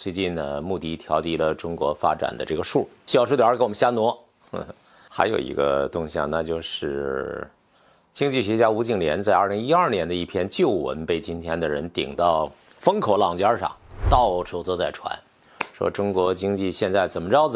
最近呢，穆迪调低了中国发展的这个数，小数点给我们瞎挪。还有一个动向，那就是经济学家吴敬琏在2012年的一篇旧文被今天的人顶到风口浪尖上，到处都在传，说中国经济现在怎么着。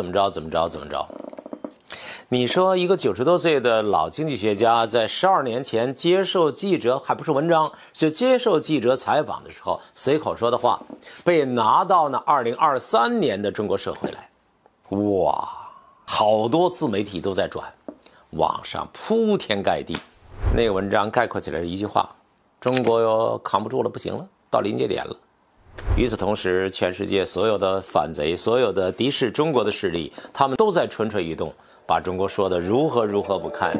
你说一个90多岁的老经济学家在12年前接受记者，还不是文章，是接受记者采访的时候随口说的话，被拿到那2023年的中国社会来，哇，好多自媒体都在转，网上铺天盖地。那个文章概括起来是一句话：中国又扛不住了，不行了，到临界点了。与此同时，全世界所有的反贼，所有的敌视中国的势力，他们都在蠢蠢欲动，把中国说得如何不堪。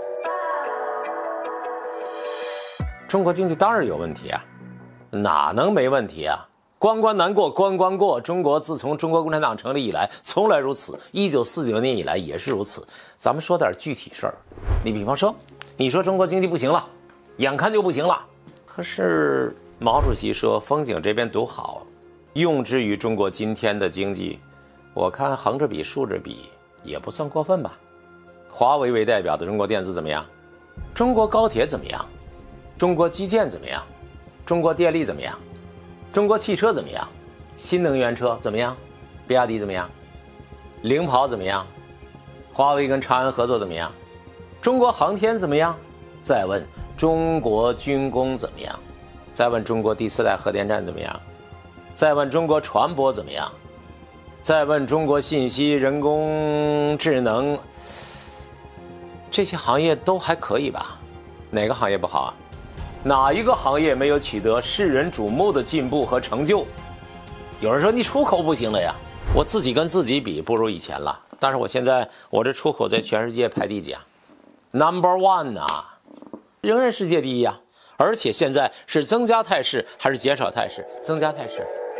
中国经济当然有问题啊，哪能没问题啊？关关难过关关过，中国自从中国共产党成立以来从来如此，1949年以来也是如此。咱们说点具体事儿，你比方说，你说中国经济不行了，眼看就不行了，可是毛主席说风景这边独好，用之于中国今天的经济，我看横着比竖着比也不算过分吧。华为为代表的中国电子怎么样？中国高铁怎么样？中国基建怎么样？中国电力怎么样？中国汽车怎么样？新能源车怎么样？比亚迪怎么样？领跑怎么样？华为跟长安合作怎么样？中国航天怎么样？再问中国军工怎么样？再问中国第4代核电站怎么样？再问中国船舶怎么样？再问中国信息、人工智能，这些行业都还可以吧？哪个行业不好啊？哪一个行业没有取得世人瞩目的进步和成就？有人说你出口不行了呀，我自己跟自己比不如以前了，但是我这出口在全世界排第几啊 ？No.1 啊，仍然世界第一啊！而且现在是增加态势还是减少态势？增加态势。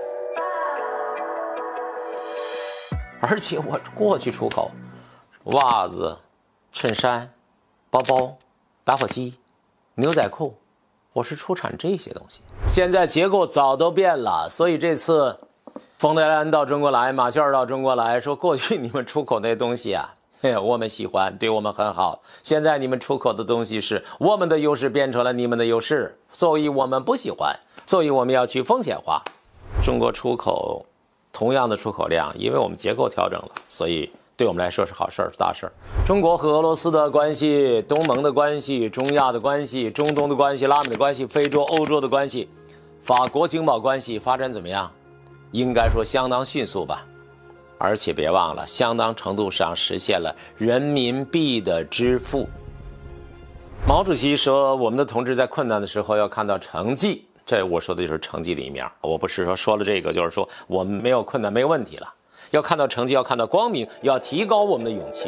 而且我过去出口袜子、衬衫、包包、打火机、牛仔裤，我是出产这些东西。现在结构早都变了，所以这次冯德莱恩到中国来，马歇尔到中国来说，过去你们出口那东西啊，我们喜欢，对我们很好。现在你们出口的东西是我们的优势变成了你们的优势，所以我们不喜欢，所以我们要去风险化。中国出口同样的出口量，因为我们结构调整了，所以对我们来说是好事儿，是大事儿。中国和俄罗斯的关系、东盟的关系、中亚的关系、中东的关系、拉美的关系、非洲、欧洲的关系，法国经贸关系发展怎么样？应该说相当迅速吧。而且别忘了，相当程度上实现了人民币的支付。毛主席说，我们的同志在困难的时候要看到成绩，这我说的就是成绩的一面。我不是说了这个就是说我们没有困难没有问题了，要看到成绩，要看到光明，要提高我们的勇气。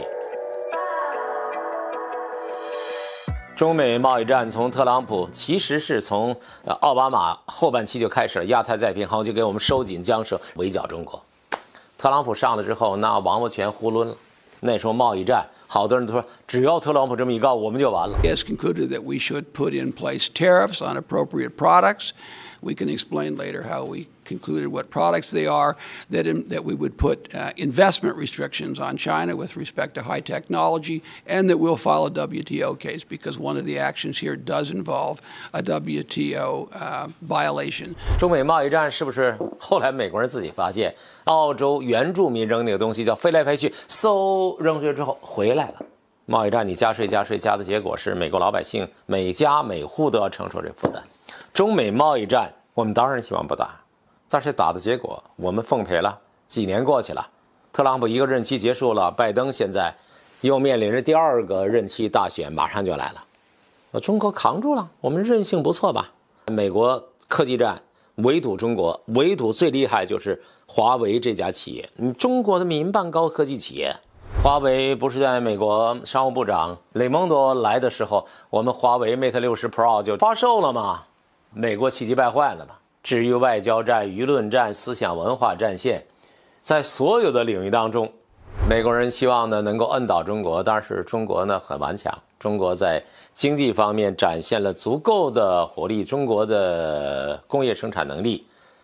中美贸易战从特朗普，其实是从奥巴马后半期就开始了，亚太再平衡就给我们收紧缰绳，围剿中国。特朗普上了之后，那王八全囫囵了。那时候贸易战，好多人都说，只要特朗普这么一告，我们就完了。 He has concluded that we should put in place tariffs on appropriate products. We can explain later how we concluded what products they are, that we would put investment restrictions on China with respect to high technology, and that we'll file a WTO case because one of the actions here does involve a WTO violation. 中美贸易战是不是后来美国人自己发现，澳洲原住民扔那个东西叫飞来飞去，嗖扔出去之后回来了。贸易战你加税加的结果是美国老百姓每家每户都要承受这负担。中美贸易战我们当然希望不打，但是打的结果我们奉陪了。几年过去了，特朗普一个任期结束了，拜登现在又面临着第2个任期大选，马上就来了。中国扛住了，我们韧性不错吧？美国科技战围堵中国，围堵最厉害就是华为这家企业，中国的民办高科技企业。华为不是在美国商务部长雷蒙多来的时候，我们华为 Mate 60 Pro 就发售了吗？美国气急败坏了嘛。至于外交战、舆论战、思想文化战线，在所有的领域当中，美国人希望呢能够摁倒中国，但是中国呢很顽强。中国在经济方面展现了足够的活力，中国的工业生产能力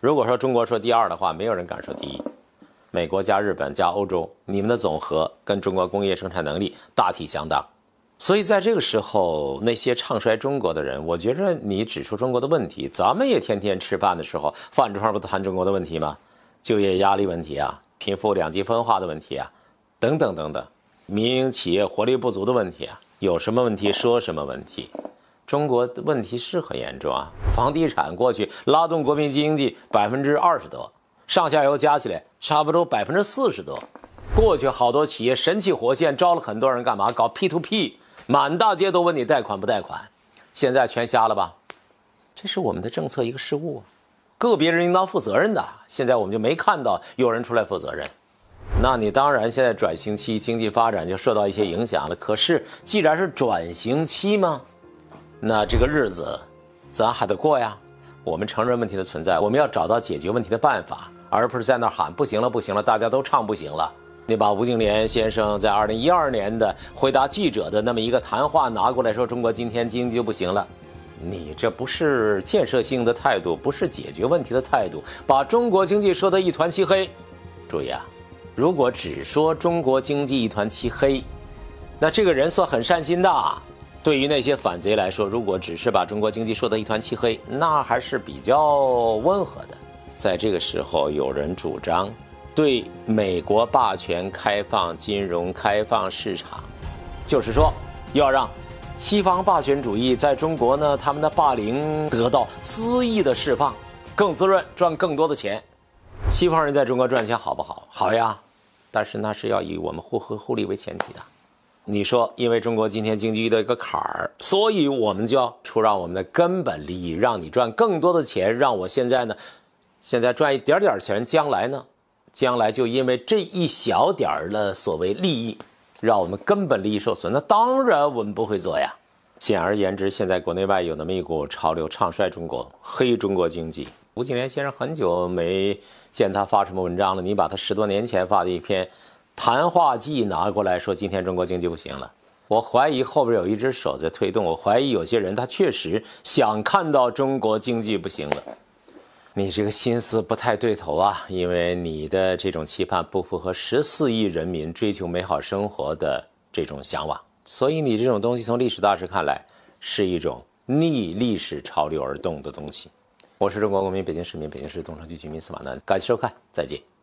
如果说中国说第二的话，没有人敢说第一。美国加日本加欧洲，你们的总和跟中国工业生产能力大体相当。所以在这个时候，那些唱衰中国的人，我觉着你指出中国的问题，咱们也天天吃饭的时候，饭桌上不谈中国的问题吗？就业压力问题啊，贫富两极分化的问题啊，等等等等，民营企业活力不足的问题啊，有什么问题说什么问题。中国的问题是很严重啊，房地产过去拉动国民经济20%多，上下游加起来差不多40%多。过去好多企业神气活现，招了很多人干嘛？搞 P2P， 满大街都问你贷款不贷款，现在全瞎了吧？这是我们的政策一个失误啊，个别人应当负责任的。现在我们就没看到有人出来负责任。那你当然现在转型期经济发展就受到一些影响了。可是既然是转型期嘛，那这个日子咱还得过呀。我们承认问题的存在，我们要找到解决问题的办法，而不是在那喊不行了不行了，大家都唱不行了。你把吴敬琏先生在2012年的回答记者的那么一个谈话拿过来说，中国今天经济就不行了，你这不是建设性的态度，不是解决问题的态度，把中国经济说得一团漆黑。注意啊，如果只说中国经济一团漆黑，那这个人算很善心的。对于那些反贼来说，如果只是把中国经济说得一团漆黑，那还是比较温和的。在这个时候，有人主张对美国霸权开放金融、开放市场，就是说要让西方霸权主义在中国呢，他们的霸凌得到恣意的释放，更滋润，赚更多的钱。西方人在中国赚钱好不好？好呀，但是那是要以我们互惠互利为前提的。你说因为中国今天经济遇到一个坎儿，所以我们就要出让我们的根本利益，让你赚更多的钱，让我现在赚一点点钱，将来就因为这一小点儿的所谓利益，让我们根本利益受损，那当然我们不会做呀。简而言之，现在国内外有那么一股潮流，唱衰中国，黑中国经济。吴敬琏先生很久没见他发什么文章了，你把他10多年前发的一篇谈话记拿过来说，今天中国经济不行了。我怀疑后边有一只手在推动，我怀疑有些人他确实想看到中国经济不行了。你这个心思不太对头啊，因为你的这种期盼不符合14亿人民追求美好生活的这种向往，所以你这种东西从历史大师看来是一种逆历史潮流而动的东西。我是中国公民，北京市民，北京市东城区居民司马南，感谢收看，再见。